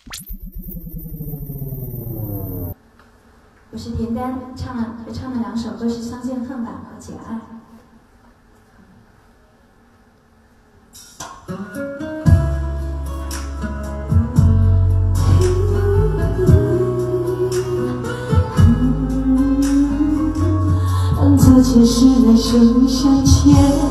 我是田丹，合唱的2首都是《相见恨晚》和《简爱》。 做前世来生相欠。